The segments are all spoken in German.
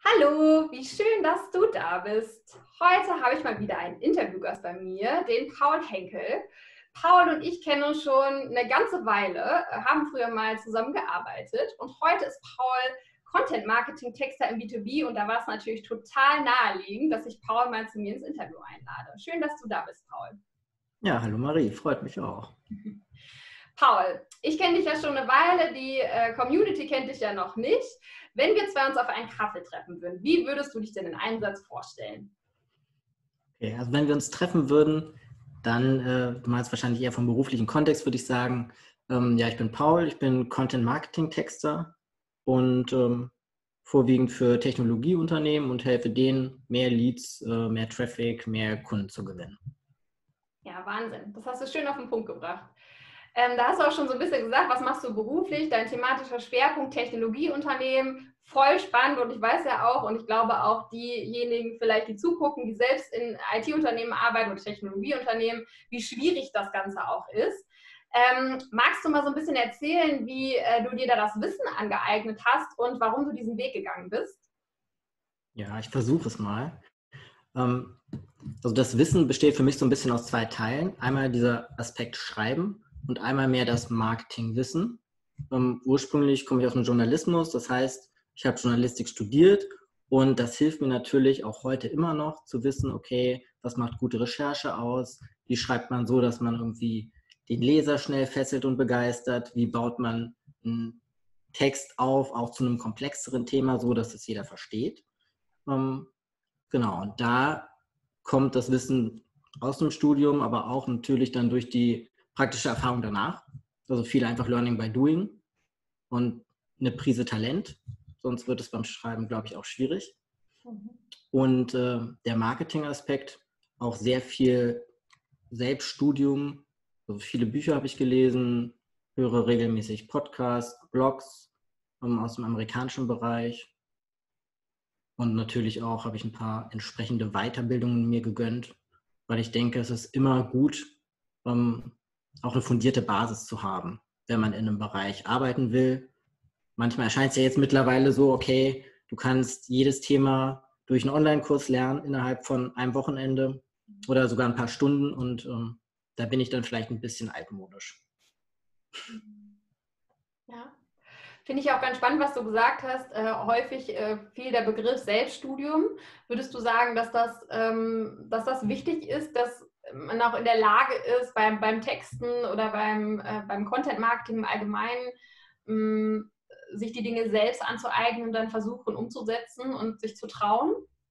Hallo, wie schön, dass du da bist. Heute habe ich mal wieder einen Interviewgast bei mir, den Paul Henkel. Paul und ich kennen uns schon eine ganze Weile, haben früher mal zusammen gearbeitet und heute ist Paul Content-Marketing-Texter im B2B und da war es natürlich total naheliegend, dass ich Paul mal zu mir ins Interview einlade. Schön, dass du da bist, Paul. Ja, hallo Marie, freut mich auch. Paul, ich kenne dich ja schon eine Weile, die Community kennt dich ja noch nicht. Wenn wir zwei uns auf einen Kaffee treffen würden, wie würdest du dich denn in einem Satz vorstellen? Okay, also wenn wir uns treffen würden, dann, du meinst wahrscheinlich eher vom beruflichen Kontext, würde ich sagen, ja, ich bin Paul, ich bin Content-Marketing-Texter und vorwiegend für Technologieunternehmen und helfe denen, mehr Leads, mehr Traffic, mehr Kunden zu gewinnen. Ja, Wahnsinn. Das hast du schön auf den Punkt gebracht. Da hast du auch schon so ein bisschen gesagt, was machst du beruflich? Dein thematischer Schwerpunkt Technologieunternehmen, voll spannend und ich weiß ja auch und ich glaube auch diejenigen vielleicht, die zugucken, die selbst in IT-Unternehmen arbeiten oder Technologieunternehmen, wie schwierig das Ganze auch ist. Magst du mal so ein bisschen erzählen, wie du dir da das Wissen angeeignet hast und warum du diesen Weg gegangen bist? Ja, ich versuche es mal. Also das Wissen besteht für mich so ein bisschen aus zwei Teilen. Einmal dieser Aspekt Schreiben und einmal mehr das Marketingwissen. Ursprünglich komme ich aus dem Journalismus, das heißt, ich habe Journalistik studiert und das hilft mir natürlich auch heute immer noch zu wissen, okay, was macht gute Recherche aus? Wie schreibt man so, dass man irgendwie den Leser schnell fesselt und begeistert? Wie baut man einen Text auf, auch zu einem komplexeren Thema, so dass es jeder versteht? Genau, und da kommt das Wissen aus dem Studium, aber auch natürlich dann durch die praktische Erfahrung danach. Also viel einfach Learning by Doing und eine Prise Talent. Sonst wird es beim Schreiben, glaube ich, auch schwierig. Und der Marketing-Aspekt, auch sehr viel Selbststudium. Also viele Bücher habe ich gelesen, höre regelmäßig Podcasts, Blogs aus dem amerikanischen Bereich. Und natürlich auch habe ich ein paar entsprechende Weiterbildungen mir gegönnt, weil ich denke, es ist immer gut, auch eine fundierte Basis zu haben, wenn man in einem Bereich arbeiten will. Manchmal erscheint es ja jetzt mittlerweile so, okay, du kannst jedes Thema durch einen Online-Kurs lernen innerhalb von einem Wochenende oder sogar ein paar Stunden und da bin ich dann vielleicht ein bisschen altmodisch. Ja. Finde ich auch ganz spannend, was du gesagt hast. Häufig fiel der Begriff Selbststudium. Würdest du sagen, dass das wichtig ist, dass man auch in der Lage ist, beim Texten oder beim Content-Marketing im Allgemeinen sich die Dinge selbst anzueignen und dann versuchen umzusetzen und sich zu trauen?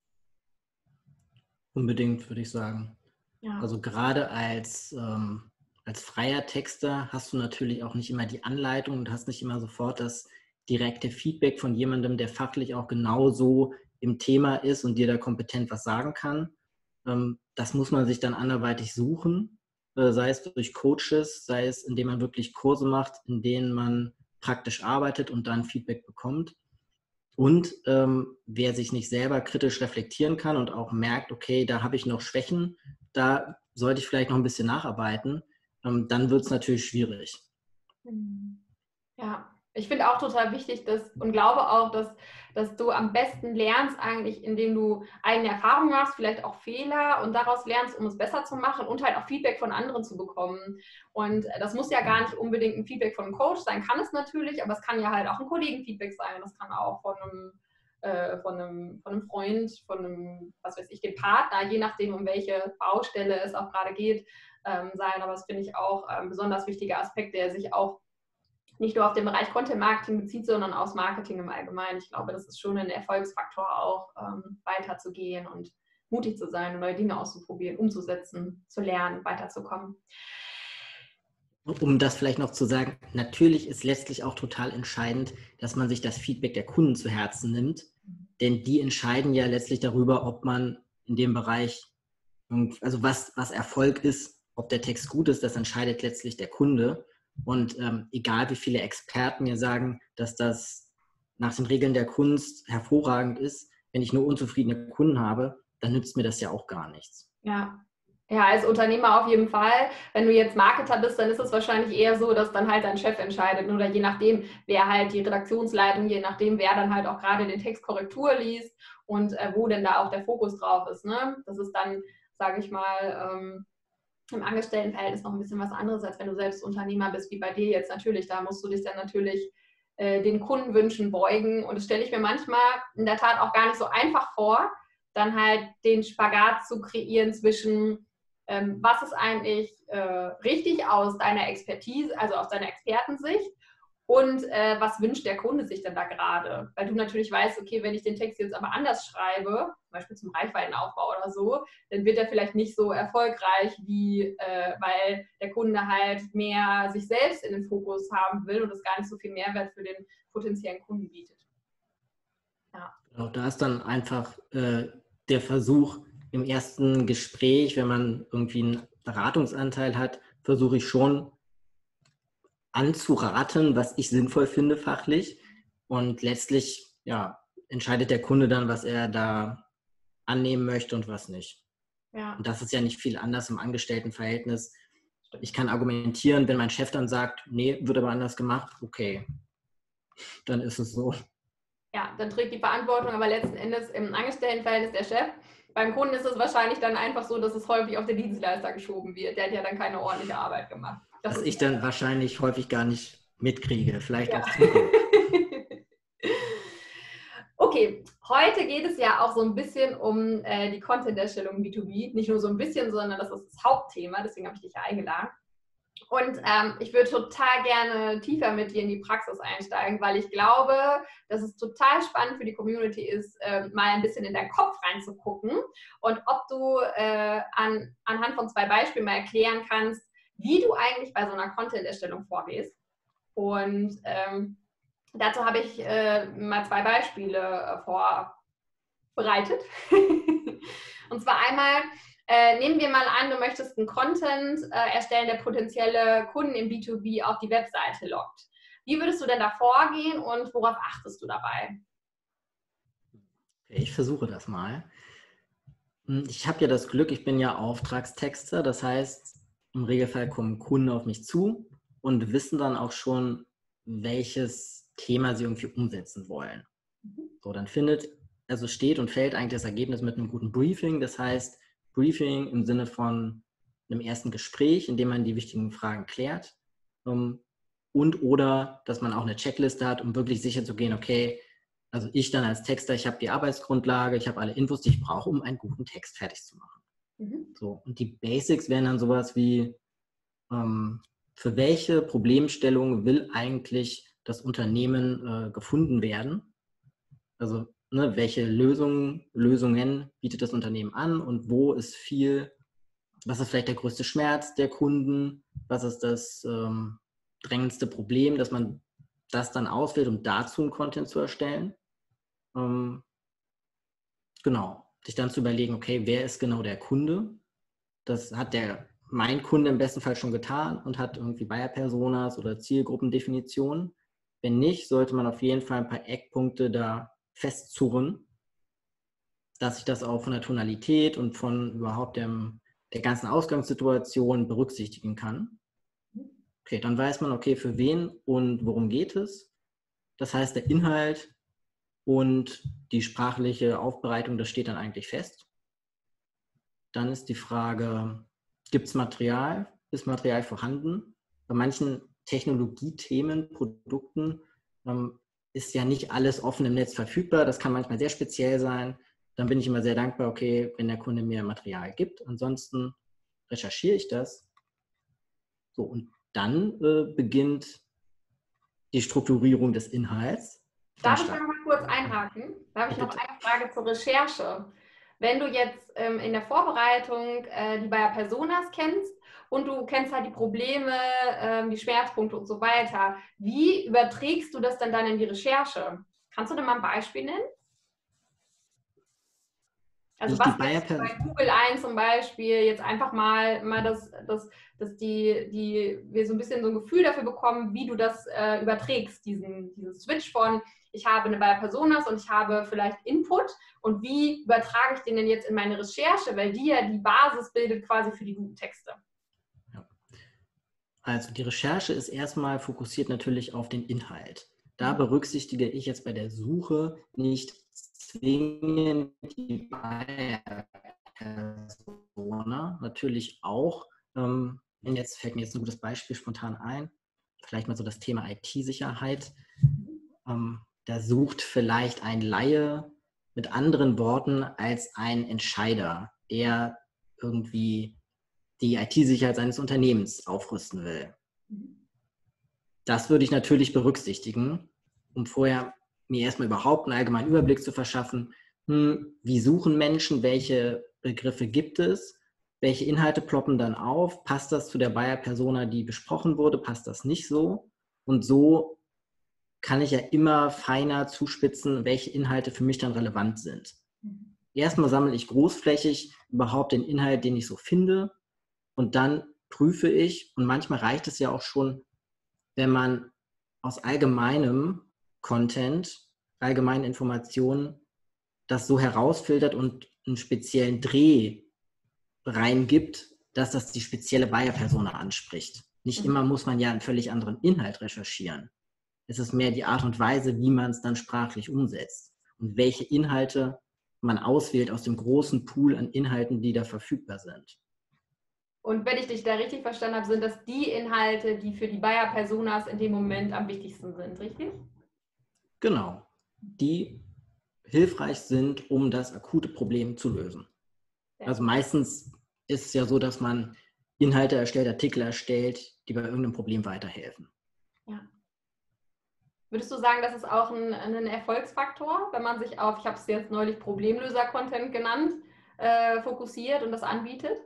Unbedingt, würde ich sagen. Ja. Also gerade als freier Texter hast du natürlich auch nicht immer die Anleitung und hast nicht immer sofort das direkte Feedback von jemandem, der fachlich auch genauso im Thema ist und dir da kompetent was sagen kann. Das muss man sich dann anderweitig suchen, sei es durch Coaches, sei es indem man wirklich Kurse macht, in denen man praktisch arbeitet und dann Feedback bekommt. Und wer sich nicht selber kritisch reflektieren kann und auch merkt, okay, da habe ich noch Schwächen, da sollte ich vielleicht noch ein bisschen nacharbeiten, dann wird es natürlich schwierig. Ja, ich finde auch total wichtig und glaube auch, dass du am besten lernst eigentlich, indem du eigene Erfahrungen machst, vielleicht auch Fehler und daraus lernst, um es besser zu machen und halt auch Feedback von anderen zu bekommen. Und das muss ja gar nicht unbedingt ein Feedback von einem Coach sein, kann es natürlich, aber es kann ja halt auch ein Kollegenfeedback sein. Das kann auch von einem Freund, von einem, was weiß ich, dem Partner, je nachdem, um welche Baustelle es auch gerade geht, sein. Aber das finde ich auch ein besonders wichtiger Aspekt, der sich auch nicht nur auf den Bereich Content Marketing bezieht, sondern aus Marketing im Allgemeinen. Ich glaube, das ist schon ein Erfolgsfaktor auch, weiterzugehen und mutig zu sein und neue Dinge auszuprobieren, umzusetzen, zu lernen, weiterzukommen. Um das vielleicht noch zu sagen, natürlich ist letztlich auch total entscheidend, dass man sich das Feedback der Kunden zu Herzen nimmt, denn die entscheiden ja letztlich darüber, ob man in dem Bereich, also was Erfolg ist, ob der Text gut ist, das entscheidet letztlich der Kunde. Und egal wie viele Experten mir sagen, dass das nach den Regeln der Kunst hervorragend ist, wenn ich nur unzufriedene Kunden habe, dann nützt mir das ja auch gar nichts. Ja, Ja, als Unternehmer auf jeden Fall. Wenn du jetzt Marketer bist, dann ist es wahrscheinlich eher so, dass dann halt dein Chef entscheidet oder je nachdem, wer halt die Redaktionsleitung, je nachdem, wer dann halt auch gerade den Text Korrektur liest und wo denn da auch der Fokus drauf ist. Ne? Das ist dann, sage ich mal, im Angestelltenverhältnis noch ein bisschen was anderes, als wenn du selbst Unternehmer bist, wie bei dir jetzt natürlich. Da musst du dich dann natürlich den Kundenwünschen beugen. Und das stelle ich mir manchmal in der Tat auch gar nicht so einfach vor, dann halt den Spagat zu kreieren zwischen was ist eigentlich richtig aus deiner Expertise, also aus deiner Expertensicht und was wünscht der Kunde sich denn da gerade? Weil du natürlich weißt, okay, wenn ich den Text jetzt aber anders schreibe, zum Beispiel zum Reichweitenaufbau oder so, dann wird er vielleicht nicht so erfolgreich, wie weil der Kunde halt mehr sich selbst in den Fokus haben will und das gar nicht so viel Mehrwert für den potenziellen Kunden bietet. Ja. Genau, da ist dann einfach der Versuch im ersten Gespräch, wenn man irgendwie einen Beratungsanteil hat, versuche ich schon anzuraten, was ich sinnvoll finde fachlich. Und letztlich ja, entscheidet der Kunde dann, was er da annehmen möchte und was nicht. Ja. Und das ist ja nicht viel anders im Angestelltenverhältnis. Ich kann argumentieren, wenn mein Chef dann sagt, nee, wird aber anders gemacht, okay, dann ist es so. Ja, dann trägt die Verantwortung aber letzten Endes im Angestelltenverhältnis der Chef. Beim Kunden ist es wahrscheinlich dann einfach so, dass es häufig auf den Dienstleister geschoben wird. Der hat ja dann keine ordentliche Arbeit gemacht. Das ich dann wahrscheinlich häufig gar nicht mitkriege. Vielleicht ja. auch Zukunft. Okay, heute geht es ja auch so ein bisschen um die Content-Erstellung B2B. Nicht nur so ein bisschen, sondern das ist das Hauptthema. Deswegen habe ich dich ja eingeladen. Und ich würde total gerne tiefer mit dir in die Praxis einsteigen, weil ich glaube, dass es total spannend für die Community ist, mal ein bisschen in deinen Kopf reinzugucken und ob du anhand von 2 Beispielen mal erklären kannst, wie du eigentlich bei so einer Content-Erstellung vorgehst. Und dazu habe ich mal 2 Beispiele vorbereitet. Und zwar einmal, nehmen wir mal an, du möchtest einen Content erstellen, der potenzielle Kunden im B2B auf die Webseite lockt. Wie würdest du denn da vorgehen und worauf achtest du dabei? Okay, ich versuche das mal. Ich habe ja das Glück, ich bin ja Auftragstexter, das heißt, im Regelfall kommen Kunden auf mich zu und wissen dann auch schon, welches Thema sie irgendwie umsetzen wollen. So, dann steht und fällt eigentlich das Ergebnis mit einem guten Briefing. Das heißt, Briefing im Sinne von einem ersten Gespräch, in dem man die wichtigen Fragen klärt und oder, dass man auch eine Checkliste hat, um wirklich sicher zu gehen, okay, also ich dann als Texter, ich habe die Arbeitsgrundlage, ich habe alle Infos, die ich brauche, um einen guten Text fertig zu machen. So, und die Basics wären dann sowas wie, für welche Problemstellung will eigentlich das Unternehmen gefunden werden? Also welche Lösungen bietet das Unternehmen an und was ist vielleicht der größte Schmerz der Kunden, was ist das drängendste Problem, dass man das dann auswählt, um dazu einen Content zu erstellen. Genau, sich dann zu überlegen, okay, wer ist genau der Kunde? Das hat mein Kunde im besten Fall schon getan und hat irgendwie Buyer-Personas oder Zielgruppendefinitionen. Wenn nicht, sollte man auf jeden Fall ein paar Eckpunkte da festzurren, dass ich das auch von der Tonalität und von überhaupt der ganzen Ausgangssituation berücksichtigen kann. Okay, dann weiß man, okay, für wen und worum geht es. Das heißt, der Inhalt und die sprachliche Aufbereitung, das steht dann eigentlich fest. Dann ist die Frage, gibt es Material? Ist Material vorhanden? Bei manchen Technologiethemen, Produkten ist ja nicht alles offen im Netz verfügbar. Das kann manchmal sehr speziell sein. Dann bin ich immer sehr dankbar, okay, wenn der Kunde mir Material gibt. Ansonsten recherchiere ich das. So, und dann beginnt die Strukturierung des Inhalts. Darf ich da noch mal kurz einhaken? Da habe ich noch eine Frage zur Recherche. Wenn du jetzt in der Vorbereitung die Buyer Personas kennst und du kennst halt die Probleme, die Schmerzpunkte und so weiter, wie überträgst du das denn dann in die Recherche? Kannst du da mal ein Beispiel nennen? Also was gibst du bei Google ein zum Beispiel, jetzt einfach mal dass wir so ein bisschen so ein Gefühl dafür bekommen, wie du das überträgst, diesen Switch von ich habe eine Buyer Personas und ich habe vielleicht Input und wie übertrage ich den denn jetzt in meine Recherche, weil die ja die Basis bildet quasi für die guten Texte. Ja. Also die Recherche ist erstmal fokussiert natürlich auf den Inhalt. Da berücksichtige ich jetzt bei der Suche nicht zwingend die Buyer-Persona, natürlich auch. Jetzt fällt mir jetzt ein gutes Beispiel spontan ein, vielleicht mal so das Thema IT-Sicherheit. Da sucht vielleicht ein Laie mit anderen Worten als ein Entscheider, der irgendwie die IT-Sicherheit seines Unternehmens aufrüsten will. Das würde ich natürlich berücksichtigen, um vorher mir erstmal überhaupt einen allgemeinen Überblick zu verschaffen, wie suchen Menschen, welche Begriffe gibt es, welche Inhalte ploppen dann auf, passt das zu der Buyer-Persona, die besprochen wurde, passt das nicht so? Und so kann ich ja immer feiner zuspitzen, welche Inhalte für mich dann relevant sind. Erstmal sammle ich großflächig überhaupt den Inhalt, den ich so finde, und dann prüfe ich, und manchmal reicht es ja auch schon, wenn man aus allgemeinem Content, allgemeinen Informationen, das so herausfiltert und einen speziellen Dreh reingibt, dass das die spezielle Buyer-Persona anspricht. Nicht immer muss man ja einen völlig anderen Inhalt recherchieren. Es ist mehr die Art und Weise, wie man es dann sprachlich umsetzt und welche Inhalte man auswählt aus dem großen Pool an Inhalten, die da verfügbar sind. Und wenn ich dich da richtig verstanden habe, sind das die Inhalte, die für die Buyer-Personas in dem Moment am wichtigsten sind, richtig? Genau. Die hilfreich sind, um das akute Problem zu lösen. Ja. Also meistens ist es ja so, dass man Inhalte erstellt, Artikel erstellt, die bei irgendeinem Problem weiterhelfen. Ja. Würdest du sagen, das ist auch ein Erfolgsfaktor, wenn man sich auf, ich habe es jetzt neulich Problemlöser-Content genannt, fokussiert und das anbietet?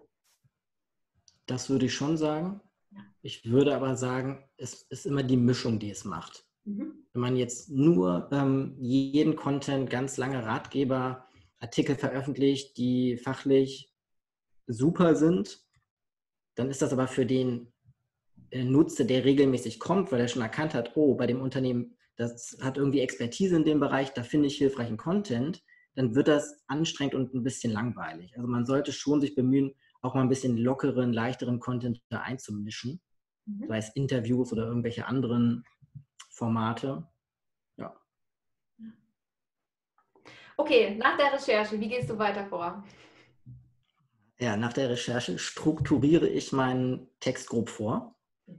Das würde ich schon sagen. Ich würde aber sagen, es ist immer die Mischung, die es macht. Wenn man jetzt nur jeden Content, ganz lange Ratgeber, Artikel veröffentlicht, die fachlich super sind, dann ist das aber für den Nutzer, der regelmäßig kommt, weil er schon erkannt hat, oh, bei dem Unternehmen, das hat irgendwie Expertise in dem Bereich, da finde ich hilfreichen Content, dann wird das anstrengend und ein bisschen langweilig. Also man sollte schon sich bemühen, auch mal ein bisschen lockeren, leichteren Content da einzumischen, sei es Interviews oder irgendwelche anderen Formate. Ja. Okay, nach der Recherche, wie gehst du weiter vor? Ja, nach der Recherche strukturiere ich meinen Text grob vor.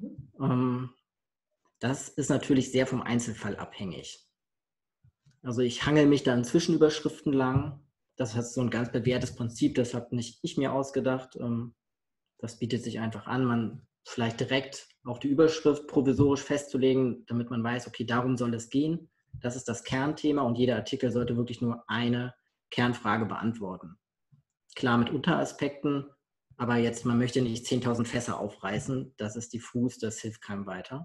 Das ist natürlich sehr vom Einzelfall abhängig. Also ich hangel mich da in Zwischenüberschriften lang. Das ist so ein ganz bewährtes Prinzip, das habe nicht ich mir ausgedacht. Das bietet sich einfach an, man vielleicht direkt auch die Überschrift provisorisch festzulegen, damit man weiß, okay, darum soll es gehen. Das ist das Kernthema und jeder Artikel sollte wirklich nur eine Kernfrage beantworten. Klar mit Unteraspekten, aber jetzt, man möchte nicht 10.000 Fässer aufreißen, das ist diffus, das hilft keinem weiter.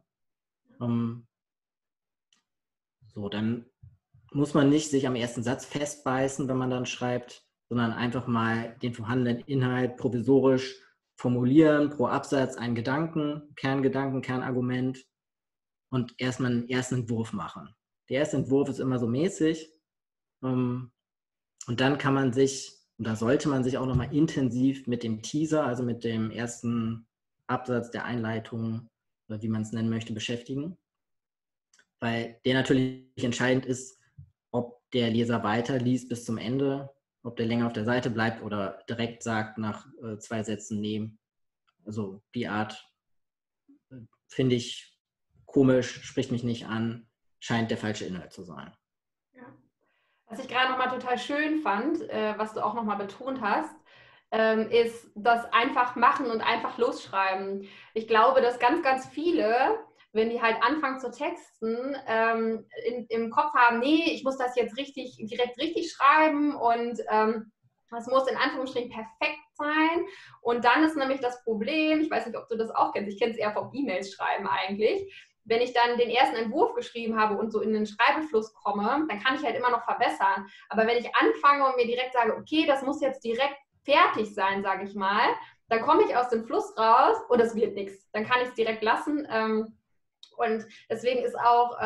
So, dann muss man nicht sich am ersten Satz festbeißen, wenn man dann schreibt, sondern einfach mal den vorhandenen Inhalt provisorisch formulieren, pro Absatz einen Gedanken, Kernargument und erstmal einen ersten Entwurf machen. Der erste Entwurf ist immer so mäßig und dann kann man sich, und da sollte man sich auch nochmal intensiv mit dem Teaser, also mit dem ersten Absatz der Einleitung, oder wie man es nennen möchte, beschäftigen, weil der natürlich entscheidend ist, ob der Leser weiterliest bis zum Ende, ob der länger auf der Seite bleibt oder direkt sagt nach 2 Sätzen, nee, also die Art finde ich komisch, spricht mich nicht an, scheint der falsche Inhalt zu sein. Ja. Was ich gerade nochmal total schön fand, was du auch nochmal betont hast, ist das einfach machen und einfach losschreiben. Ich glaube, dass ganz, ganz viele, wenn die halt anfangen zu texten, im Kopf haben, nee, ich muss das jetzt direkt richtig schreiben und das muss in Anführungsstrichen perfekt sein. Und dann ist nämlich das Problem, ich weiß nicht, ob du das auch kennst, ich kenne es eher vom E-Mails schreiben eigentlich, wenn ich dann den ersten Entwurf geschrieben habe und so in den Schreibefluss komme, dann kann ich halt immer noch verbessern. Aber wenn ich anfange und mir direkt sage, okay, das muss jetzt direkt fertig sein, sage ich mal, dann komme ich aus dem Fluss raus und es wird nichts. Dann kann ich es direkt lassen. Und deswegen ist auch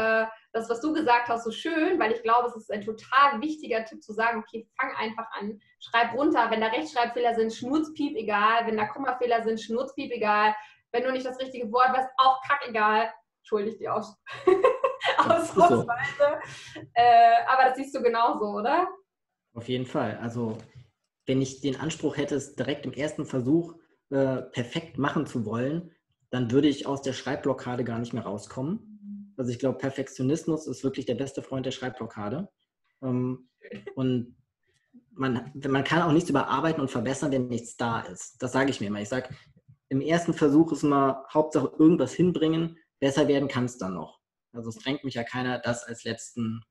das, was du gesagt hast, so schön, weil ich glaube, es ist ein total wichtiger Tipp zu sagen, okay, fang einfach an, schreib runter, wenn da Rechtschreibfehler sind, Schnurzpiep egal, wenn da Kommafehler sind, Schnurzpiep egal, wenn du nicht das richtige Wort weißt, auch kackegal, entschuldige die Ausdrucksweise, aber das siehst du genauso, oder? Auf jeden Fall. Also wenn ich den Anspruch hätte, es direkt im ersten Versuch perfekt machen zu wollen, dann würde ich aus der Schreibblockade gar nicht mehr rauskommen. Also ich glaube, Perfektionismus ist wirklich der beste Freund der Schreibblockade. Und man kann auch nichts überarbeiten und verbessern, wenn nichts da ist. Das sage ich mir immer. Ich sage, im ersten Versuch ist immer Hauptsache irgendwas hinbringen, besser werden kann es dann noch. Also es drängt mich ja keiner, das als letzten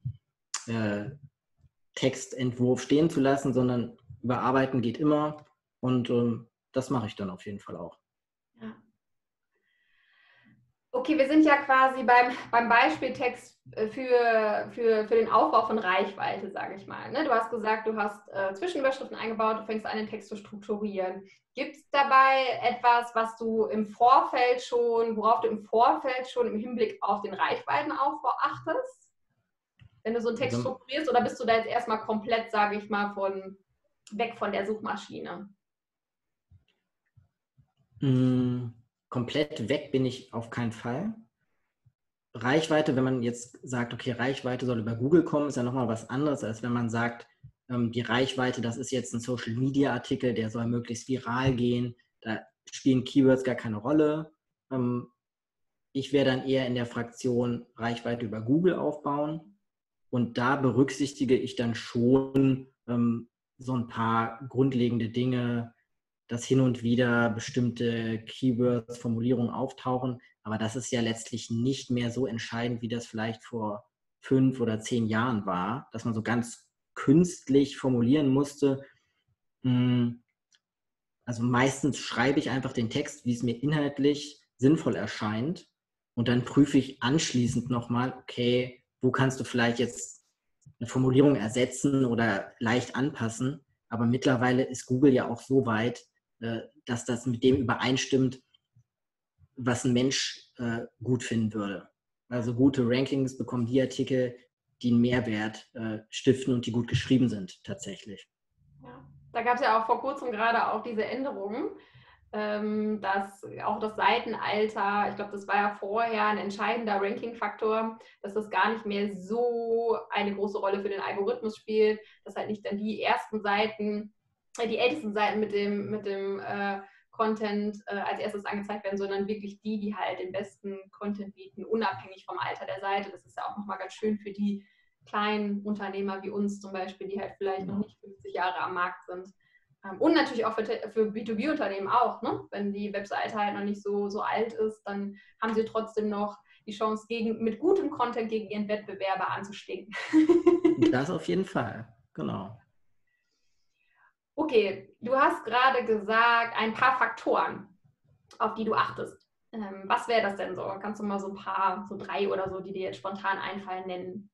Textentwurf stehen zu lassen, sondern überarbeiten geht immer und das mache ich dann auf jeden Fall auch. Ja. Okay, wir sind ja quasi beim Beispieltext für den Aufbau von Reichweite, sage ich mal. Ne? Du hast gesagt, du hast Zwischenüberschriften eingebaut, du fängst an, den Text zu strukturieren. Gibt es dabei etwas, worauf du im Vorfeld schon im Hinblick auf den Reichweitenaufbau achtest? Wenn du so einen Text strukturierst, oder bist du da jetzt erstmal komplett, sage ich mal, weg von der Suchmaschine? Komplett weg bin ich auf keinen Fall. Reichweite, wenn man jetzt sagt, okay, Reichweite soll über Google kommen, ist ja nochmal was anderes, als wenn man sagt, die Reichweite, das ist jetzt ein Social-Media-Artikel, der soll möglichst viral gehen, da spielen Keywords gar keine Rolle. Ich wäre dann eher in der Fraktion Reichweite über Google aufbauen und da berücksichtige ich dann schon so ein paar grundlegende Dinge, dass hin und wieder bestimmte Keywords, Formulierungen auftauchen. Aber das ist ja letztlich nicht mehr so entscheidend, wie das vielleicht vor 5 oder 10 Jahren war, dass man so ganz künstlich formulieren musste. Also meistens schreibe ich einfach den Text, wie es mir inhaltlich sinnvoll erscheint. Und dann prüfe ich anschließend nochmal, okay, wo kannst du vielleicht jetzt eine Formulierung ersetzen oder leicht anpassen. Aber mittlerweile ist Google ja auch so weit, dass das mit dem übereinstimmt, was ein Mensch gut finden würde. Also gute Rankings bekommen die Artikel, die einen Mehrwert stiften und die gut geschrieben sind tatsächlich. Ja. Da gab es ja auch vor kurzem gerade auch diese Änderungen, dass auch das Seitenalter, ich glaube, das war ja vorher ein entscheidender Ranking-Faktor, dass das gar nicht mehr so eine große Rolle für den Algorithmus spielt, dass halt nicht dann die ersten Seiten, die ältesten Seiten mit dem Content als erstes angezeigt werden, sondern wirklich die halt den besten Content bieten, unabhängig vom Alter der Seite. Das ist ja auch nochmal ganz schön für die kleinen Unternehmer wie uns zum Beispiel, die halt vielleicht noch nicht 50 Jahre am Markt sind. Und natürlich auch für B2B-Unternehmen auch. Ne? Wenn die Webseite halt noch nicht so alt ist, dann haben sie trotzdem noch die Chance, mit gutem Content gegen ihren Wettbewerber anzustinken. Das auf jeden Fall, genau. Okay, du hast gerade gesagt, ein paar Faktoren, auf die du achtest. Was wäre das denn so? Kannst du mal so ein paar, so 3 oder so, die dir jetzt spontan einfallen, nennen?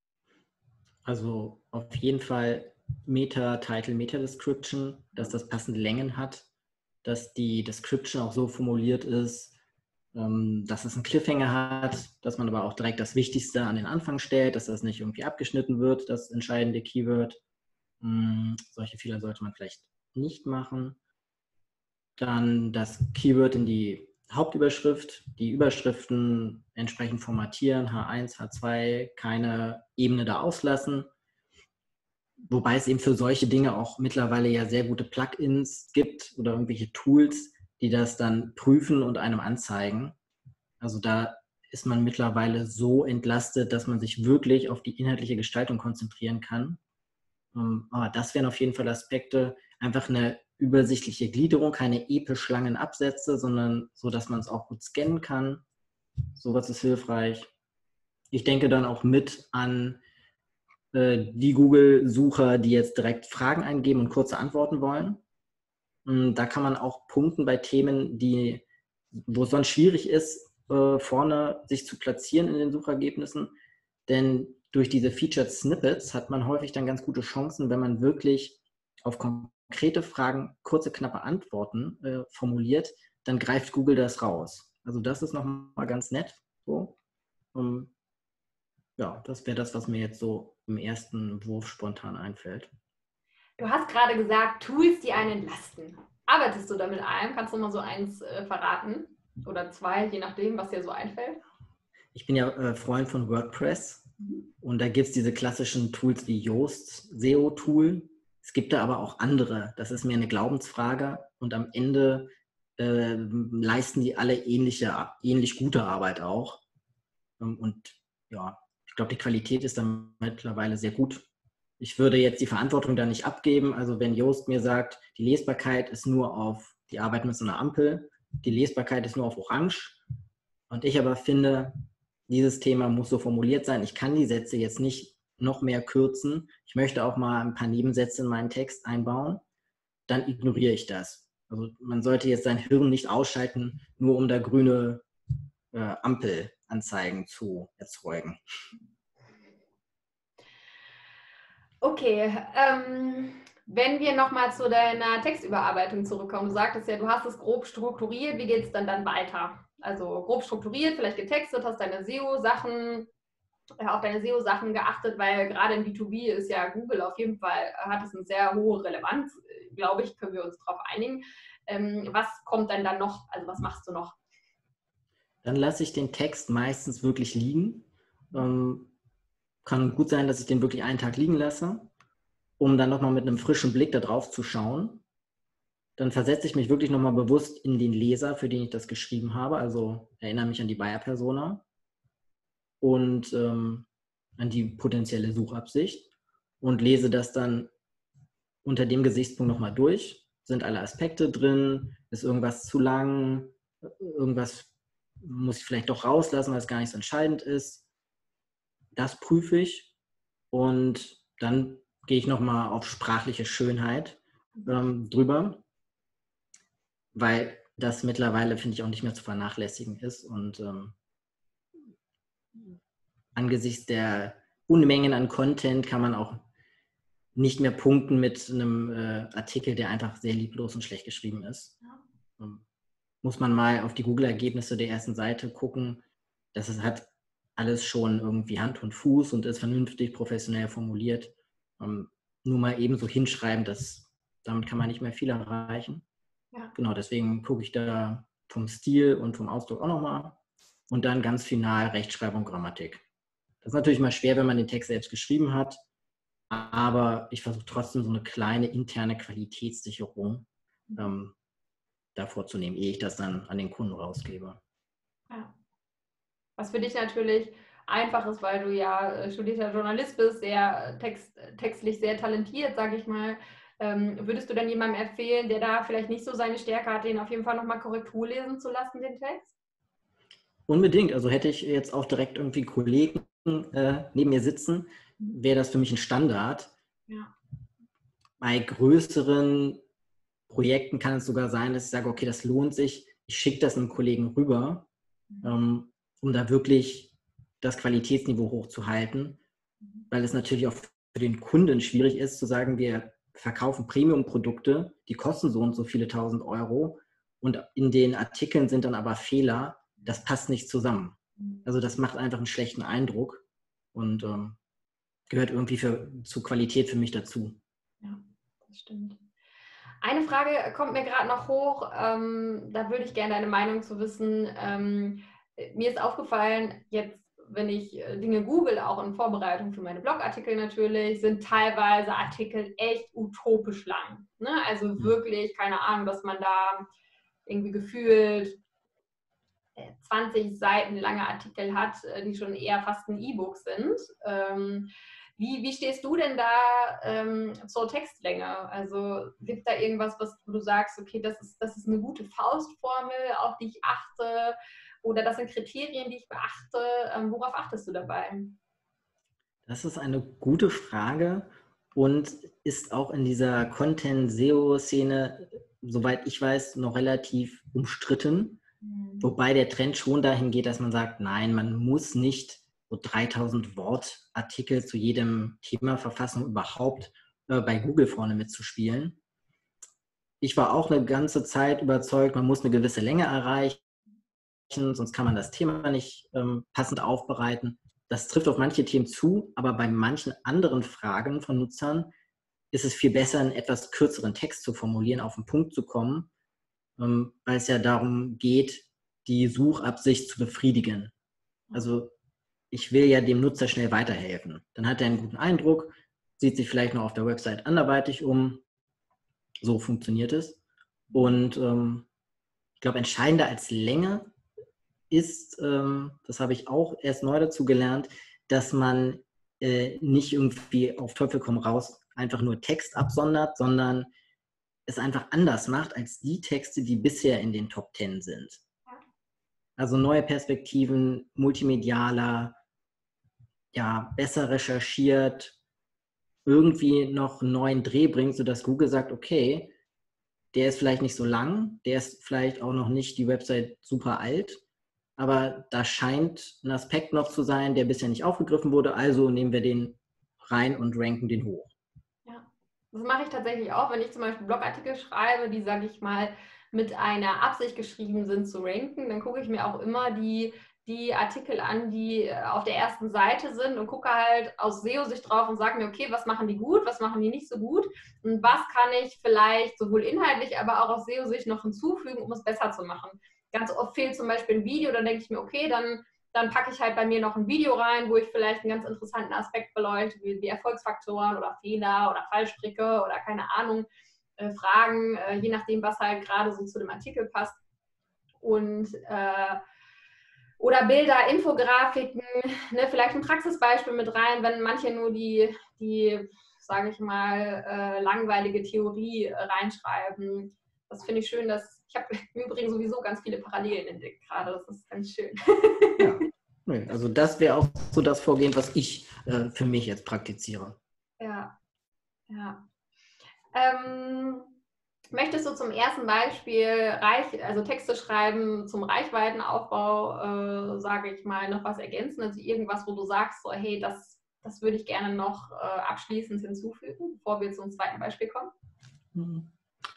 Also auf jeden Fall Meta-Title, Meta-Description, dass das passende Längen hat, dass die Description auch so formuliert ist, dass es einen Cliffhanger hat, dass man aber auch direkt das Wichtigste an den Anfang stellt, dass das nicht irgendwie abgeschnitten wird, das entscheidende Keyword. Solche Fehler sollte man vielleicht nicht machen. Dann das Keyword in die Hauptüberschrift, die Überschriften entsprechend formatieren, H1, H2, keine Ebene da auslassen. Wobei es eben für solche Dinge auch mittlerweile ja sehr gute Plugins gibt oder irgendwelche Tools, die das dann prüfen und einem anzeigen. Also da ist man mittlerweile so entlastet, dass man sich wirklich auf die inhaltliche Gestaltung konzentrieren kann. Aber das wären auf jeden Fall Aspekte, einfach eine übersichtliche Gliederung, keine episch langen Absätze, sondern so, dass man es auch gut scannen kann. Sowas ist hilfreich. Ich denke dann auch mit an die Google-Sucher, die jetzt direkt Fragen eingeben und kurze Antworten wollen. Da kann man auch punkten bei Themen, wo es sonst schwierig ist, vorne sich zu platzieren in den Suchergebnissen. Denn durch diese Featured Snippets hat man häufig dann ganz gute Chancen, wenn man wirklich auf konkrete Fragen kurze, knappe Antworten formuliert, dann greift Google das raus. Also das ist nochmal ganz nett. So. ja, das wäre das, was mir jetzt so im ersten Wurf spontan einfällt. Du hast gerade gesagt, Tools, die einen entlasten. Arbeitest du da mit einem? Kannst du mal so eins verraten? Oder zwei, je nachdem, was dir so einfällt? Ich bin ja Freund von WordPress und da gibt es diese klassischen Tools wie Yoast, SEO-Tool. Es gibt da aber auch andere. Das ist mir eine Glaubensfrage und am Ende leisten die alle ähnlich gute Arbeit auch. Und ja, ich glaube, die Qualität ist dann mittlerweile sehr gut. Ich würde jetzt die Verantwortung da nicht abgeben. Also wenn Yoast mir sagt, die Lesbarkeit ist nur auf, die arbeiten mit so einer Ampel, die Lesbarkeit ist nur auf Orange. Und ich aber finde, dieses Thema muss so formuliert sein. Ich kann die Sätze jetzt nicht noch mehr kürzen. Ich möchte auch mal ein paar Nebensätze in meinen Text einbauen. Dann ignoriere ich das. Also man sollte jetzt sein Hirn nicht ausschalten, nur um da grüne Ampelanzeigen zu erzeugen. Okay, wenn wir nochmal zu deiner Textüberarbeitung zurückkommen, du sagtest ja, du hast es grob strukturiert, wie geht es dann weiter? Also grob strukturiert, vielleicht getextet, hast deine SEO-Sachen, auf deine SEO-Sachen geachtet, weil gerade im B2B ist ja Google auf jeden Fall, hat es eine sehr hohe Relevanz, glaube ich, können wir uns darauf einigen. Was kommt dann noch, also was machst du noch? Dann lasse ich den Text meistens wirklich liegen. Kann gut sein, dass ich den wirklich einen Tag liegen lasse, um dann nochmal mit einem frischen Blick da drauf zu schauen. Dann versetze ich mich wirklich nochmal bewusst in den Leser, für den ich das geschrieben habe. Also erinnere mich an die Buyer-Persona und an die potenzielle Suchabsicht und lese das dann unter dem Gesichtspunkt nochmal durch. Sind alle Aspekte drin? Ist irgendwas zu lang? Irgendwas muss ich vielleicht doch rauslassen, weil es gar nicht so entscheidend ist. Das prüfe ich und dann gehe ich nochmal auf sprachliche Schönheit drüber, weil das mittlerweile, finde ich, auch nicht mehr zu vernachlässigen ist und angesichts der Unmengen an Content kann man auch nicht mehr punkten mit einem Artikel, der einfach sehr lieblos und schlecht geschrieben ist. Muss man mal auf die Google-Ergebnisse der ersten Seite gucken. Das hat alles schon irgendwie Hand und Fuß und ist vernünftig, professionell formuliert. Nur mal eben so hinschreiben, damit kann man nicht mehr viel erreichen. Ja. Genau, deswegen gucke ich da vom Stil und vom Ausdruck auch nochmal. Und dann ganz final Rechtschreibung, Grammatik. Das ist natürlich mal schwer, wenn man den Text selbst geschrieben hat. Aber ich versuche trotzdem so eine kleine interne Qualitätssicherung davor zu nehmen, ehe ich das dann an den Kunden rausgebe. Ja. Was für dich natürlich einfach ist, weil du ja studierter Journalist bist, sehr textlich sehr talentiert, sage ich mal. Würdest du dann jemandem empfehlen, der da vielleicht nicht so seine Stärke hat, den auf jeden Fall nochmal Korrektur lesen zu lassen, den Text? Unbedingt. Also hätte ich jetzt auch direkt irgendwie Kollegen neben mir sitzen, wäre das für mich ein Standard. Ja. Bei größeren Projekten kann es sogar sein, dass ich sage, okay, das lohnt sich, ich schicke das einem Kollegen rüber, um da wirklich das Qualitätsniveau hochzuhalten, weil es natürlich auch für den Kunden schwierig ist, zu sagen, wir verkaufen Premium-Produkte, die kosten so und so viele 1.000 Euro und in den Artikeln sind dann aber Fehler, das passt nicht zusammen. Also das macht einfach einen schlechten Eindruck und gehört irgendwie zu Qualität für mich dazu. Ja, das stimmt. Eine Frage kommt mir gerade noch hoch, da würde ich gerne deine Meinung zu wissen. Mir ist aufgefallen, jetzt, wenn ich Dinge google, auch in Vorbereitung für meine Blogartikel natürlich, sind teilweise Artikel echt utopisch lang. Ne? Also wirklich, keine Ahnung, dass man da irgendwie gefühlt 20 Seiten lange Artikel hat, die schon eher fast ein E-Book sind. Wie stehst du denn da zur Textlänge? Also gibt es da irgendwas, wo du sagst, okay, das ist eine gute Faustformel, auf die ich achte, oder das sind Kriterien, die ich beachte? Worauf achtest du dabei? Das ist eine gute Frage und ist auch in dieser Content-SEO-Szene, soweit ich weiß, noch relativ umstritten. Wobei der Trend schon dahin geht, dass man sagt, nein, man muss nicht so 3000 Wort Artikel zu jedem Thema verfassen, um überhaupt bei Google vorne mitzuspielen. Ich war auch eine ganze Zeit überzeugt, man muss eine gewisse Länge erreichen, sonst kann man das Thema nicht passend aufbereiten. das trifft auf manche Themen zu, aber bei manchen anderen Fragen von Nutzern ist es viel besser, einen etwas kürzeren Text zu formulieren, auf den Punkt zu kommen, weil es ja darum geht, die Suchabsicht zu befriedigen. Also ich will ja dem Nutzer schnell weiterhelfen. Dann hat er einen guten Eindruck, sieht sich vielleicht noch auf der Website anderweitig um. So funktioniert es. Und ich glaube, entscheidender als Länge ist, das habe ich auch erst neu dazu gelernt, dass man nicht irgendwie auf Teufel komm raus einfach nur Text absondert, sondern es einfach anders macht als die Texte, die bisher in den Top 10 sind. Also neue Perspektiven, multimedialer, ja, besser recherchiert, irgendwie noch einen neuen Dreh bringt, sodass Google sagt, okay, der ist vielleicht nicht so lang, der ist vielleicht auch noch nicht die Website super alt, aber da scheint ein Aspekt noch zu sein, der bisher nicht aufgegriffen wurde, also nehmen wir den rein und ranken den hoch. Ja, das mache ich tatsächlich auch, wenn ich zum Beispiel Blogartikel schreibe, die, sage ich mal, mit einer Absicht geschrieben sind zu ranken, dann gucke ich mir auch immer die Artikel an, die auf der ersten Seite sind und gucke halt aus SEO-Sicht drauf und sage mir, okay, was machen die gut, was machen die nicht so gut und was kann ich vielleicht sowohl inhaltlich, aber auch aus SEO-Sicht noch hinzufügen, um es besser zu machen. Ganz oft fehlt zum Beispiel ein Video, dann denke ich mir, okay, dann packe ich halt bei mir noch ein Video rein, wo ich vielleicht einen ganz interessanten Aspekt beleuchte, wie die Erfolgsfaktoren oder Fehler oder Fallstricke oder keine Ahnung, Fragen, je nachdem, was halt gerade so zu dem Artikel passt. Und oder Bilder, Infografiken, ne, vielleicht ein Praxisbeispiel mit rein, wenn manche nur die sage ich mal, langweilige Theorie reinschreiben. Das finde ich schön, dass ich habe im Übrigen sowieso ganz viele Parallelen entdeckt gerade. Das ist ganz schön. Ja, also das wäre auch so das Vorgehen, was ich für mich jetzt praktiziere. Ja, ja. Möchtest du zum ersten Beispiel also Texte schreiben zum Reichweitenaufbau, sage ich mal, noch was ergänzen? Also irgendwas, wo du sagst, so, hey, das würde ich gerne noch abschließend hinzufügen, bevor wir zum zweiten Beispiel kommen?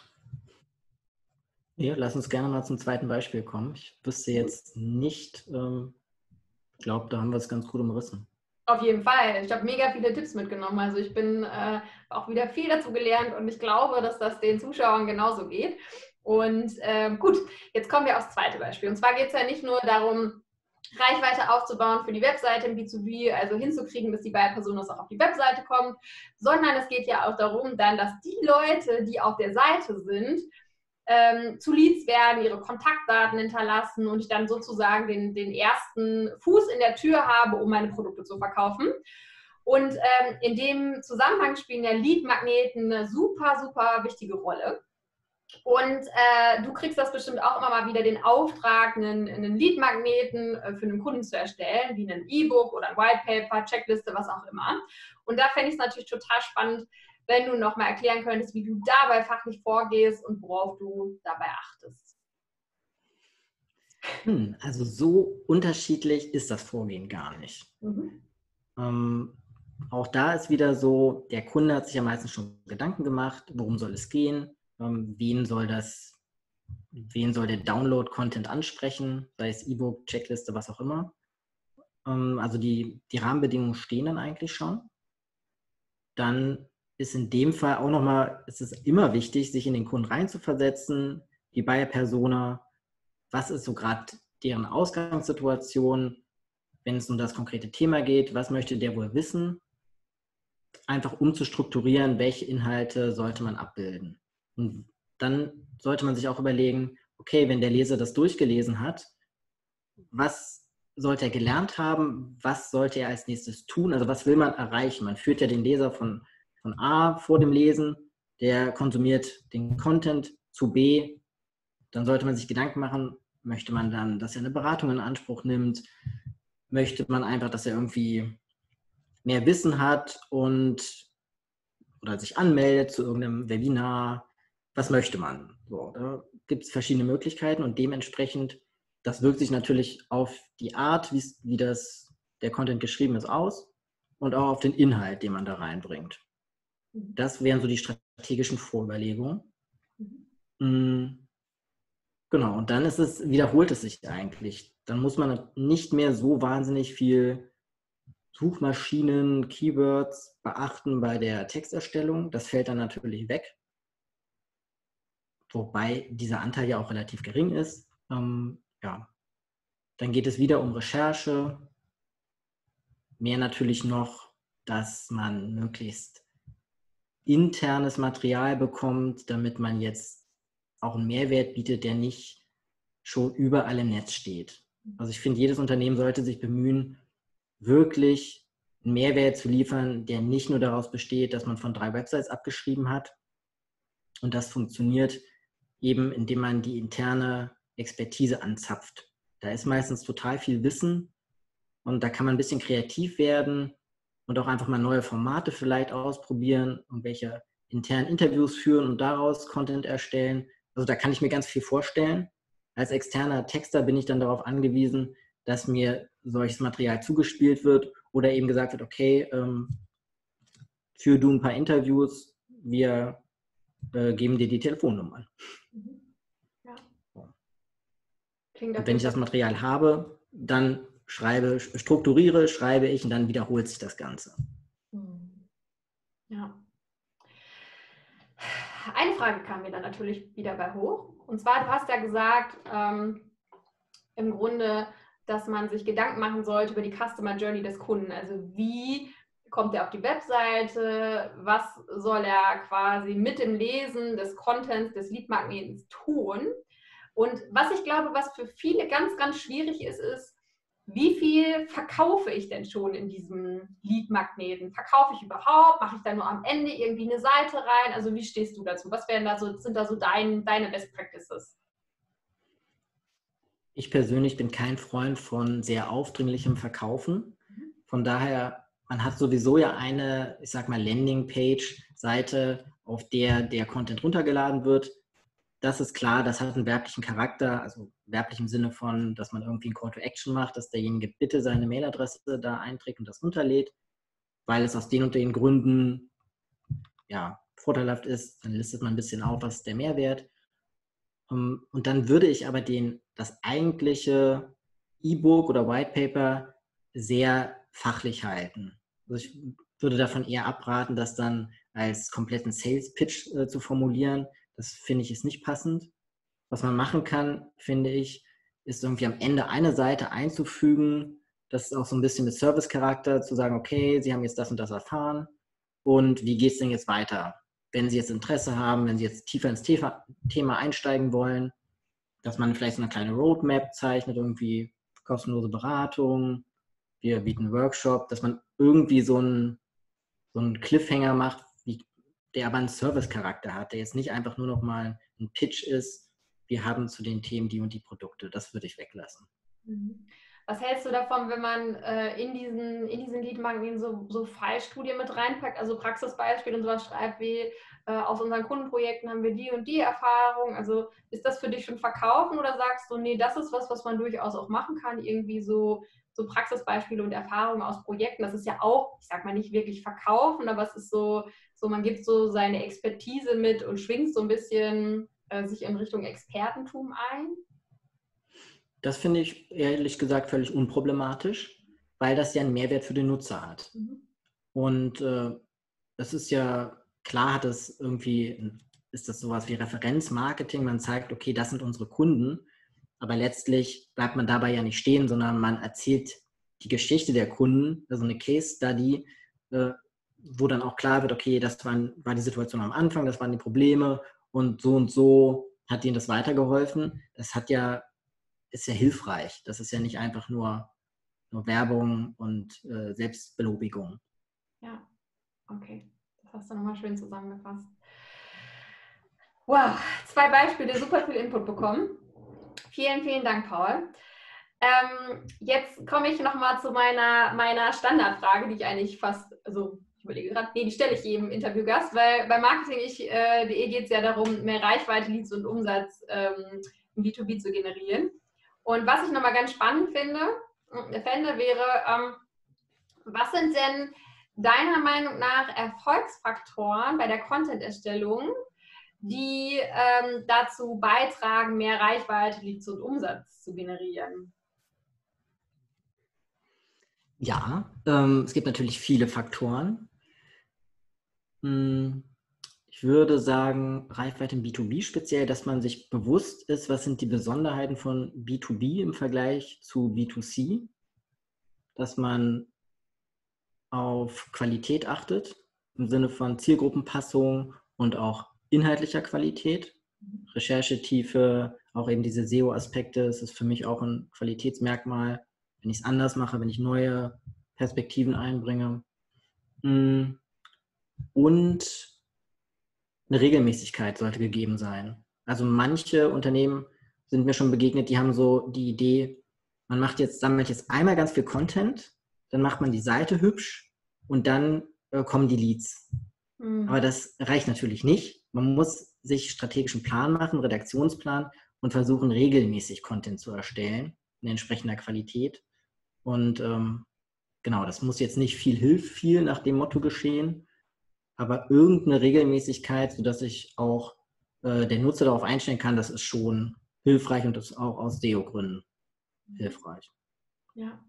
Ja, lass uns gerne mal zum zweiten Beispiel kommen. Ich wüsste jetzt nicht, ich glaube, da haben wir es ganz gut umrissen. Auf jeden Fall. Ich habe mega viele Tipps mitgenommen. Also ich bin auch wieder viel dazu gelernt und ich glaube, dass das den Zuschauern genauso geht. Und gut, jetzt kommen wir aufs zweite Beispiel. Und zwar geht es ja nicht nur darum, Reichweite aufzubauen für die Webseite im B2B, also hinzukriegen, dass die Buyer-Person auch auf die Webseite kommt, sondern es geht ja auch darum, dann, dass die Leute, die auf der Seite sind, zu Leads werden, ihre Kontaktdaten hinterlassen und ich dann sozusagen den ersten Fuß in der Tür habe, um meine Produkte zu verkaufen. Und in dem Zusammenhang spielen ja Lead-Magneten eine super, super wichtige Rolle. Und du kriegst das bestimmt auch immer mal wieder den Auftrag, einen Lead-Magneten für einen Kunden zu erstellen, wie ein E-Book oder ein Whitepaper, Checkliste, was auch immer. Und da fände ich es natürlich total spannend, wenn du nochmal erklären könntest, wie du dabei fachlich vorgehst und worauf du dabei achtest. Also so unterschiedlich ist das Vorgehen gar nicht. Auch da ist wieder so, der Kunde hat sich ja meistens schon Gedanken gemacht, worum soll es gehen, wen soll der Download-Content ansprechen, sei es E-Book, Checkliste, was auch immer. Also die Rahmenbedingungen stehen dann eigentlich schon. Dann ist in dem Fall auch nochmal, es ist immer wichtig, sich in den Kunden reinzuversetzen, die Buyer-Persona, was ist so gerade deren Ausgangssituation, wenn es um das konkrete Thema geht, was möchte der wohl wissen, einfach um zu strukturieren, welche Inhalte sollte man abbilden. Und dann sollte man sich auch überlegen, okay, wenn der Leser das durchgelesen hat, was sollte er gelernt haben, was sollte er als nächstes tun, also was will man erreichen? Man führt ja den Leser von A vor dem Lesen, der konsumiert den Content zu B, dann sollte man sich Gedanken machen, möchte man dann, dass er eine Beratung in Anspruch nimmt, möchte man einfach, dass er irgendwie mehr Wissen hat oder sich anmeldet zu irgendeinem Webinar, was möchte man? So, da gibt es verschiedene Möglichkeiten und dementsprechend, das wirkt sich natürlich auf die Art, wie der Content geschrieben ist, aus und auch auf den Inhalt, den man da reinbringt. Das wären so die strategischen Vorüberlegungen. Genau, und dann wiederholt es sich eigentlich. Dann muss man nicht mehr so wahnsinnig viel Suchmaschinen, Keywords beachten bei der Texterstellung. Das fällt dann natürlich weg, wobei dieser Anteil ja auch relativ gering ist. Ja. Dann geht es wieder um Recherche. Mehr natürlich noch, dass man möglichst internes Material bekommt, damit man jetzt auch einen Mehrwert bietet, der nicht schon überall im Netz steht. Also ich finde, jedes Unternehmen sollte sich bemühen, wirklich einen Mehrwert zu liefern, der nicht nur daraus besteht, dass man von 3 Websites abgeschrieben hat. Und das funktioniert eben, indem man die interne Expertise anzapft. Da ist meistens total viel Wissen und da kann man ein bisschen kreativ werden und auch einfach mal neue Formate vielleicht ausprobieren, irgendwelche internen Interviews führen und daraus Content erstellen. Also da kann ich mir ganz viel vorstellen. Als externer Texter bin ich dann darauf angewiesen, dass mir solches Material zugespielt wird oder eben gesagt wird, okay, führ du ein paar Interviews, wir geben dir die Telefonnummern. Ja. Klingt Und auf wenn jeden ich das Fall. Material habe, dann strukturiere, schreibe ich und dann wiederholt sich das Ganze. Ja. Eine Frage kam mir dann natürlich wieder bei hoch. Und zwar, du hast ja gesagt, im Grunde, dass man sich Gedanken machen sollte über die Customer Journey des Kunden. Also wie kommt er auf die Webseite? Was soll er quasi mit dem Lesen des Contents, des Lead-Magnetens tun? Und was ich glaube, was für viele ganz, ganz schwierig ist, ist, wie viel verkaufe ich denn schon in diesem Lead-Magneten? Verkaufe ich überhaupt? Mache ich da nur am Ende irgendwie eine Seite rein? Also wie stehst du dazu? Was wären da so, sind da so deine Best Practices? Ich persönlich bin kein Freund von sehr aufdringlichem Verkaufen. Von daher, man hat sowieso ja eine, ich sag mal, Landingpage-Seite, auf der Content runtergeladen wird. Das ist klar, das hat einen werblichen Charakter, also werblich im Sinne von, dass man irgendwie ein Call to Action macht, dass derjenige bitte seine Mailadresse da einträgt und das runterlädt, weil es aus den und den Gründen ja, vorteilhaft ist. Dann listet man ein bisschen auf, was ist der Mehrwert. Und dann würde ich aber das eigentliche E-Book oder White Paper sehr fachlich halten. Also ich würde davon eher abraten, das dann als kompletten Sales Pitch zu formulieren. Das finde ich ist nicht passend. Was man machen kann, finde ich, ist irgendwie am Ende eine Seite einzufügen. Das ist auch so ein bisschen mit Service-Charakter, zu sagen, okay, Sie haben jetzt das und das erfahren und wie geht es denn jetzt weiter? Wenn Sie jetzt Interesse haben, wenn Sie jetzt tiefer ins Thema einsteigen wollen, dass man vielleicht so eine kleine Roadmap zeichnet, irgendwie kostenlose Beratung, wir bieten einen Workshop, dass man irgendwie so einen Cliffhanger macht, der aber einen Service-Charakter hat, der jetzt nicht einfach nur noch mal ein Pitch ist, wir haben zu den Themen die und die Produkte. Das würde ich weglassen. Was hältst du davon, wenn man in diesen Lead-Magneten so Fallstudien mit reinpackt, also Praxisbeispiele und sowas schreibt wie aus unseren Kundenprojekten haben wir die und die Erfahrung. Also ist das für dich schon verkaufen oder sagst du, nee, das ist was man durchaus auch machen kann, irgendwie so Praxisbeispiele und Erfahrungen aus Projekten. Das ist ja auch, ich sag mal nicht wirklich verkaufen, aber es ist so man gibt so seine Expertise mit und schwingt so ein bisschen sich in Richtung Expertentum ein. Das finde ich ehrlich gesagt völlig unproblematisch, weil das ja einen Mehrwert für den Nutzer hat. Und das ist ja, klar hat das irgendwie, ist das sowas wie Referenzmarketing, man zeigt, okay, das sind unsere Kunden, aber letztlich bleibt man dabei ja nicht stehen, sondern man erzählt die Geschichte der Kunden, also eine Case Study, wo dann auch klar wird, okay, das war die Situation am Anfang, das waren die Probleme und so hat ihnen das weitergeholfen. Das ist ja hilfreich. Das ist ja nicht einfach nur Werbung und Selbstbelobigung. Ja, okay. Das hast du nochmal schön zusammengefasst. Wow, 2 Beispiele, super viel Input bekommen. Vielen, vielen Dank, Paul. Jetzt komme ich nochmal zu meiner Standardfrage, die ich eigentlich fast, also ich überlege gerade, nee, die stelle ich jedem Interviewgast, weil bei Marketing.de geht es ja darum, mehr Reichweite, Leads und Umsatz im B2B zu generieren. Und was ich nochmal ganz spannend fände, wäre, was sind denn deiner Meinung nach Erfolgsfaktoren bei der Content-Erstellung, die dazu beitragen, mehr Reichweite, Leads und Umsatz zu generieren? Ja, es gibt natürlich viele Faktoren. Hm, Ich würde sagen, Reichweite im B2B speziell, dass man sich bewusst ist, was sind die Besonderheiten von B2B im Vergleich zu B2C, dass man auf Qualität achtet, im Sinne von Zielgruppenpassung und auch inhaltlicher Qualität, Recherchetiefe, auch eben diese SEO-Aspekte. Es ist für mich auch ein Qualitätsmerkmal, wenn ich es anders mache, wenn ich neue Perspektiven einbringe. Und eine Regelmäßigkeit sollte gegeben sein. Also manche Unternehmen sind mir schon begegnet, die haben so die Idee, sammelt jetzt einmal ganz viel Content, dann macht man die Seite hübsch und dann kommen die Leads. Aber Mhm. das reicht natürlich nicht. Man muss sich strategischen Plan machen, Redaktionsplan und versuchen, regelmäßig Content zu erstellen in entsprechender Qualität. Und genau, das muss jetzt nicht viel hilft viel nach dem Motto geschehen, aber irgendeine Regelmäßigkeit, sodass sich auch der Nutzer darauf einstellen kann, das ist schon hilfreich und das ist auch aus SEO-Gründen hilfreich. Ja,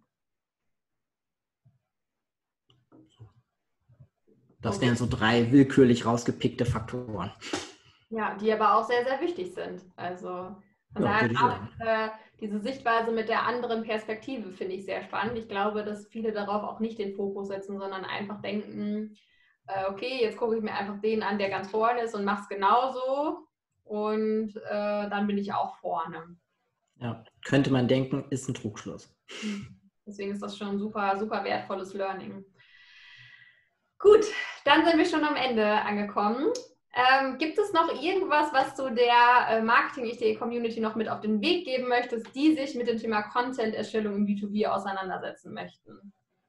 Das wären okay. so 3 willkürlich rausgepickte Faktoren. Ja, die aber auch sehr, sehr wichtig sind. Also von Ja, daher würde ich sagen. gerade diese Sichtweise mit der anderen Perspektive finde ich sehr spannend. Ich glaube, dass viele darauf auch nicht den Fokus setzen, sondern einfach denken, okay, jetzt gucke ich mir einfach den an, der ganz vorne ist und mache es genauso und dann bin ich auch vorne. Ja, könnte man denken, ist ein Trugschluss. Deswegen ist das schon ein super, super wertvolles Learning. Gut, dann sind wir schon am Ende angekommen. Gibt es noch irgendwas, was du der Marketing-ITE-Community noch mit auf den Weg geben möchtest, die sich mit dem Thema Content-Erstellung im B2B auseinandersetzen möchten?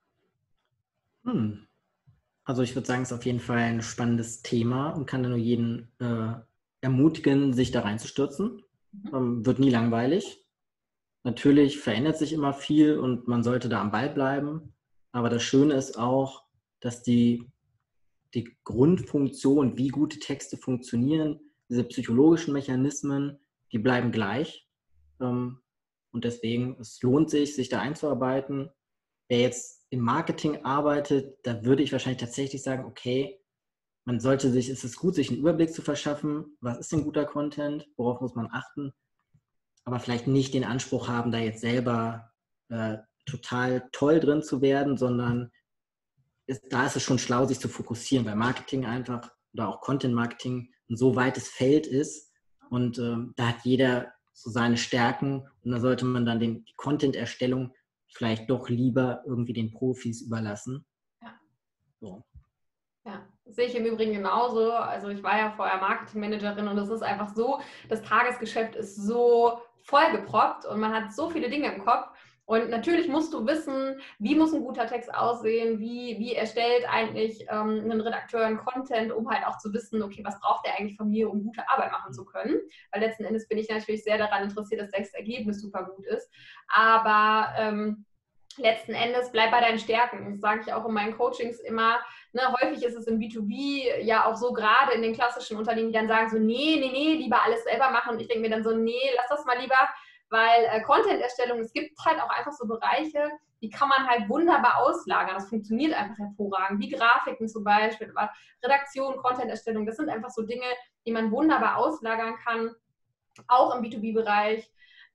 Also ich würde sagen, es ist auf jeden Fall ein spannendes Thema und kann da nur jeden ermutigen, sich da reinzustürzen. Mhm. Wird nie langweilig. Natürlich verändert sich immer viel und man sollte da am Ball bleiben. Aber das Schöne ist auch, dass die Grundfunktion, wie gute Texte funktionieren, diese psychologischen Mechanismen, die bleiben gleich. Und deswegen, es lohnt sich da einzuarbeiten. Wer jetzt im Marketing arbeitet, da würde ich wahrscheinlich tatsächlich sagen, okay, es ist gut, sich einen Überblick zu verschaffen, was ist denn guter Content, worauf muss man achten, aber vielleicht nicht den Anspruch haben, da jetzt selber total toll drin zu werden, sondern da ist es schon schlau, sich zu fokussieren, weil Marketing einfach oder auch Content Marketing ein so weites Feld ist und da hat jeder so seine Stärken und da sollte man dann die Content-Erstellung vielleicht doch lieber irgendwie den Profis überlassen. Ja. So. Ja, das sehe ich im Übrigen genauso. Also ich war ja vorher Marketingmanagerin und es ist einfach so, das Tagesgeschäft ist so vollgeproppt und man hat so viele Dinge im Kopf. Und natürlich musst du wissen, wie muss ein guter Text aussehen, wie erstellt eigentlich ein Redakteur einen Content, um halt auch zu wissen, okay, was braucht der eigentlich von mir, um gute Arbeit machen zu können. Weil letzten Endes bin ich natürlich sehr daran interessiert, dass das Ergebnis super gut ist. Aber letzten Endes bleib bei deinen Stärken. Das sage ich auch in meinen Coachings immer. Ne, häufig ist es im B2B ja auch so, gerade in den klassischen Unternehmen, die dann sagen so, nee, lieber alles selber machen. Und ich denke mir dann so, nee, lass das mal lieber, weil Content-Erstellung, es gibt halt auch einfach so Bereiche, die kann man halt wunderbar auslagern. Das funktioniert einfach hervorragend, wie Grafiken zum Beispiel, aber Redaktion, Content-Erstellung, das sind einfach so Dinge, die man wunderbar auslagern kann, auch im B2B-Bereich.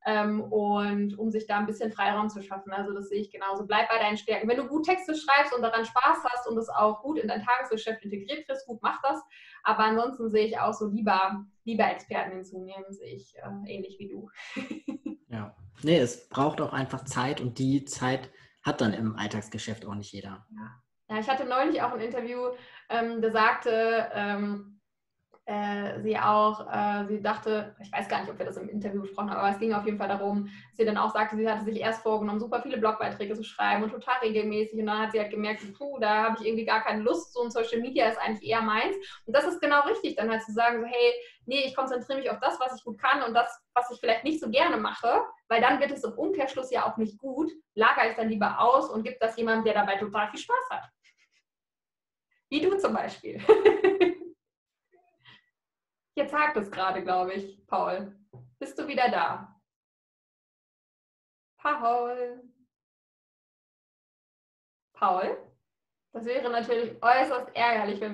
Und um sich da ein bisschen Freiraum zu schaffen. Also das sehe ich genauso. Bleib bei deinen Stärken. Wenn du gut Texte schreibst und daran Spaß hast und es auch gut in dein Tagesgeschäft integriert kriegst, gut, mach das. Aber ansonsten sehe ich auch so lieber Experten hinzunehmen, sehe ich ähnlich wie du. Ja. Nee, es braucht auch einfach Zeit und die Zeit hat dann im Alltagsgeschäft auch nicht jeder. Ja, ich hatte neulich auch ein Interview, da sagte sie dachte, ich weiß gar nicht, ob wir das im Interview besprochen haben, aber es ging auf jeden Fall darum, dass sie dann auch sagte, sie hatte sich erst vorgenommen, super viele Blogbeiträge zu schreiben und total regelmäßig und dann hat sie halt gemerkt, puh, da habe ich irgendwie gar keine Lust, so ein Social Media ist eigentlich eher meins und das ist genau richtig, dann halt zu sagen, so hey, nee, ich konzentriere mich auf das, was ich gut kann und das, was ich vielleicht nicht so gerne mache, weil dann wird es im Umkehrschluss ja auch nicht gut, lagere ich dann lieber aus und gebe das jemandem, der dabei total viel Spaß hat. Wie du zum Beispiel. Jetzt hakt es gerade, glaube ich, Paul. Bist du wieder da? Paul. Paul? Das wäre natürlich äußerst ärgerlich, wenn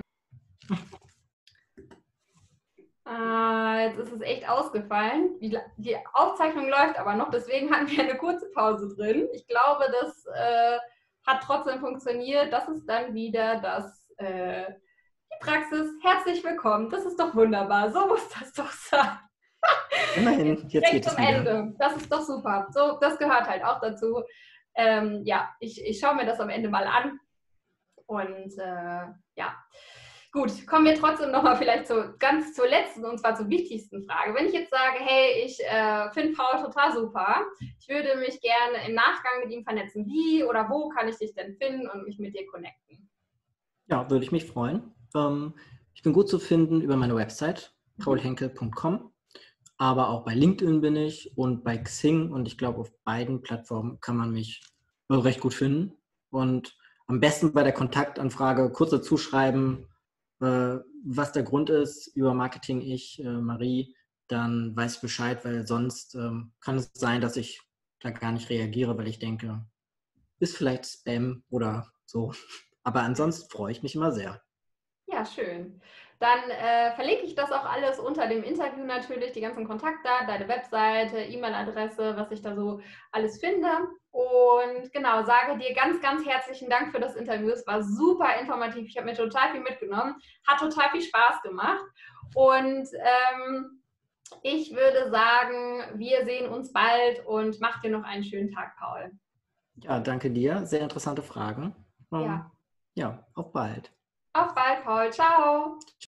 jetzt ist es echt ausgefallen. Die Aufzeichnung läuft aber noch, deswegen hatten wir eine kurze Pause drin. Ich glaube, das hat trotzdem funktioniert. Das ist dann wieder die Praxis. Herzlich willkommen. Das ist doch wunderbar. So muss das doch sein. Immerhin, jetzt geht es zum wieder. Ende. Das ist doch super. So, das gehört halt auch dazu. Ja, ich schaue mir das am Ende mal an. Und ja, gut, kommen wir trotzdem nochmal vielleicht ganz zur letzten und zwar zur wichtigsten Frage. Wenn ich jetzt sage, hey, ich finde Paul total super, ich würde mich gerne im Nachgang mit ihm vernetzen. Wie oder wo kann ich dich denn finden und mich mit dir connecten? Ja, würde ich mich freuen. Ich bin gut zu finden über meine Website, paulhenkel.com, aber auch bei LinkedIn bin ich und bei Xing und ich glaube, auf beiden Plattformen kann man mich recht gut finden. Und am besten bei der Kontaktanfrage kurz dazu schreiben, was der Grund ist, über Marketing Marie, dann weiß ich Bescheid, weil sonst kann es sein, dass ich da gar nicht reagiere, weil ich denke, ist vielleicht Spam oder so. Aber ansonsten freue ich mich immer sehr. Ja, schön. Dann verlinke ich das auch alles unter dem Interview natürlich, die ganzen Kontaktdaten, deine Webseite, E-Mail-Adresse, was ich da so alles finde. Und genau, sage dir ganz, ganz herzlichen Dank für das Interview. Es war super informativ. Ich habe mir total viel mitgenommen. Hat total viel Spaß gemacht. Und ich würde sagen, wir sehen uns bald und mach dir noch einen schönen Tag, Paul. Ja, danke dir. Sehr interessante Fragen. Ja. Ja, auf bald. Auf bald, Paul. Ciao.